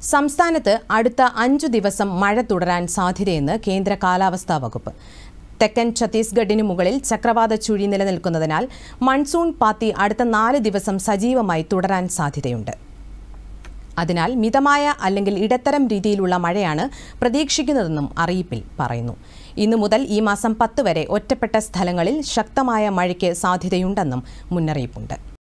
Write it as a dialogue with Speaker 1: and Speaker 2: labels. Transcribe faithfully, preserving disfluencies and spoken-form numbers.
Speaker 1: സംസ്ഥാനത്ത് അടുത്ത അഞ്ചു ദിവസം മഴ തുടരാൻ സാധ്യതയെന്ന് കേന്ദ്ര കാലാവസ്ഥാ വകുപ്പ്. തെക്കൻ ഛത്തീസ്ഗഡിന് മുകളിൽ ചക്രവാത ചുഴി നിലനിൽക്കുന്നതിനാൽ മൺസൂൺ പാത്തി അടുത്ത നാല് ദിവസം സജീവമായി തുടരാൻ സാധ്യതയുണ്ട്. അതിനാൽ മിതമായ അല്ലെങ്കിൽ ഇടത്തരം രീതിയിലുള്ള മഴയാണ് പ്രതീക്ഷിക്കുന്നതെന്നും അറിയിപ്പിൽ പറയുന്നു. ഇന്നു മുതൽ ഈ മാസം പത്ത് വരെ ഒറ്റപ്പെട്ട സ്ഥലങ്ങളിൽ ശക്തമായ മഴയ്ക്ക് സാധ്യതയുണ്ടെന്നും മുന്നറിയിപ്പുണ്ട്.